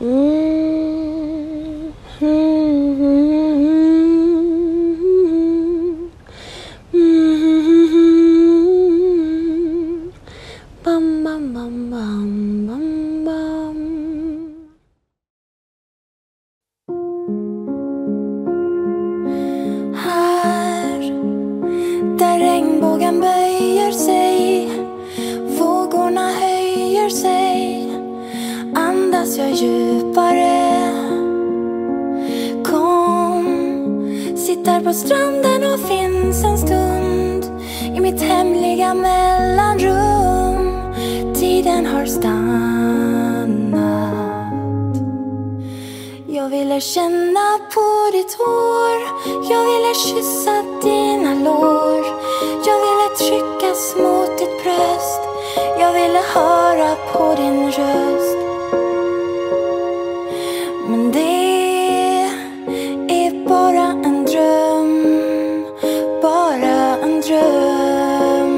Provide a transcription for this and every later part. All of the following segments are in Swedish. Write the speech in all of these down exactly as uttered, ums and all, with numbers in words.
Mm, mm, mm, mm, bam, bam, bam, bam, bam, bam. Här, där regnbågen böjer sig, vågorna höjer sig, andas jag djupare. Kom, sitt där på stranden och finns en stund i mitt hemliga mellanrum. Tiden har stannat. Jag ville känna på ditt hår, jag ville kyssa dina lår, jag ville tryckas mot ditt bröst, jag ville höra på din röst. Men det är bara en dröm, bara en dröm.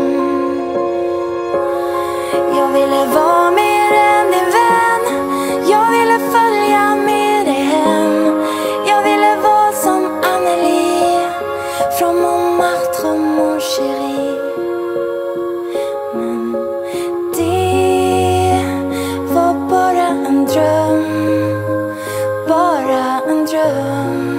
Jag ville vara mer än din vän, jag ville följa med dig hem. Jag ville vara som Anneli från Montmartre, mon chéri. Men det var bara en dröm, bara en dröm.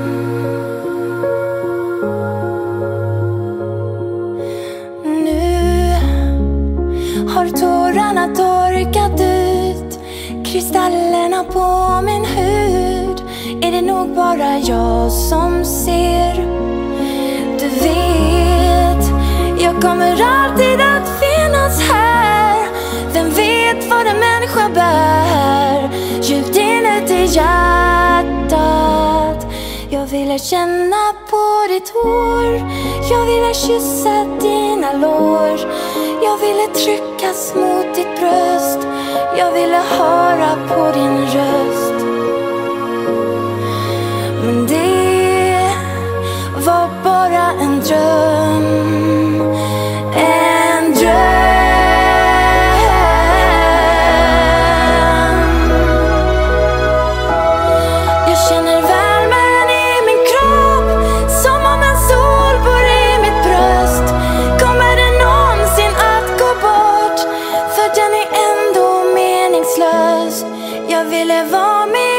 Nu har tårarna torkat ut, kristallerna på min hud. Är det nog bara jag som ser? Du vet, jag kommer alltid att finnas här. Vem vet vad en människa bär djupt inuti hjärtat. Jag ville känna på ditt hår, jag ville kyssa dina lår, jag ville tryckas mot ditt bröst, jag ville höra på din röst. Men det var bara en dröm, en dröm. Jag känner värmen i min kropp, som om en sol bor i mitt bröst. Kommer den någonsin att gå bort? För den är ändå meningslös. Jag ville vara med